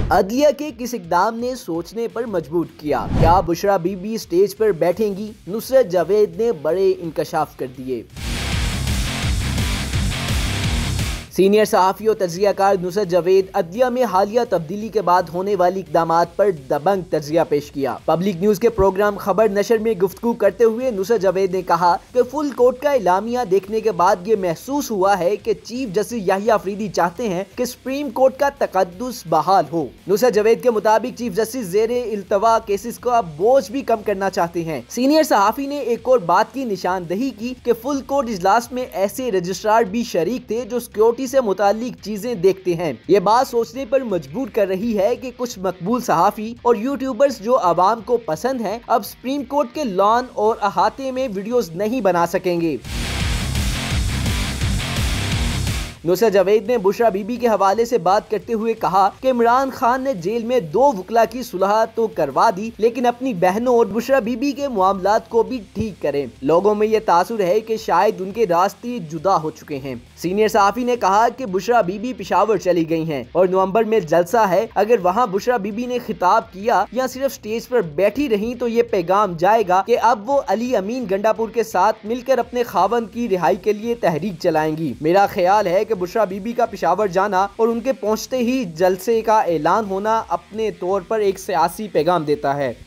عدلیہ کے کس اقدام نے سوچنے پر مجبور کیا؟ کیا بشریٰ بی بی اسٹیج پر بیٹھیں گی؟ نصرت جاوید نے بڑے انکشاف کر دیے۔ سینئر صحافی و تجزیہ کار نصرت جاوید عدلیہ میں حالیہ تبدیلی کے بعد ہونے والی اقدامات پر دبنگ تجزیہ پیش کیا۔ پبلک نیوز کے پروگرام خبر نشر میں گفتگو کرتے ہوئے نصرت جاوید نے کہا کہ فل کورٹ کا اعلامیہ دیکھنے کے بعد یہ محسوس ہوا ہے کہ چیف جسٹس یحییٰ آفریدی چاہتے ہیں کہ سپریم کورٹ کا تقدس بحال ہو۔ نصرت جاوید کے مطابق چیف جسٹس زیر التوا کیسز کا بوجھ بھی کم کرنا چاہتے ہیں۔ سینئر صحافی نے ایک اور بات کی نشاندہی کی کہ فل کورٹ اجلاس میں ایسے رجسٹرار بھی شریک تھے جو سیکیورٹی سے متعلق چیزیں دیکھتے ہیں۔ یہ بات سوچنے پر مجبور کر رہی ہے کہ کچھ مقبول صحافی اور یوٹیوبرز جو عوام کو پسند ہیں اب سپریم کورٹ کے لان اور احاطے میں ویڈیوز نہیں بنا سکیں گے۔ نصرت جاوید نے بشریٰ بی بی کے حوالے سے بات کرتے ہوئے کہا کہ عمران خان نے جیل میں 2 وکلا کی صلح تو کروا دی لیکن اپنی بہنوں اور بشریٰ بی بی کے معاملات کو بھی ٹھیک کریں۔ لوگوں میں یہ تاثر ہے کہ شاید ان کے راستے جدا ہو چکے ہیں۔ سینئر صحافی نے کہا کہ بشریٰ بی بی پشاور چلی گئی ہیں اور نومبر میں جلسہ ہے۔ اگر وہاں بشریٰ بی بی نے خطاب کیا یا صرف سٹیج پر بیٹھی رہیں تو یہ پیغام جائے گا کہ اب وہ علی امین گنڈاپور کے ساتھ مل کر اپنے خاوند کی رہائی کے لیے تحریک چلائیں گی۔ میرا خیال ہے کہ بشریٰ بی بی کا پشاور جانا اور ان کے پہنچتے ہی جلسے کا اعلان ہونا اپنے طور پر ایک سیاسی پیغام دیتا ہے۔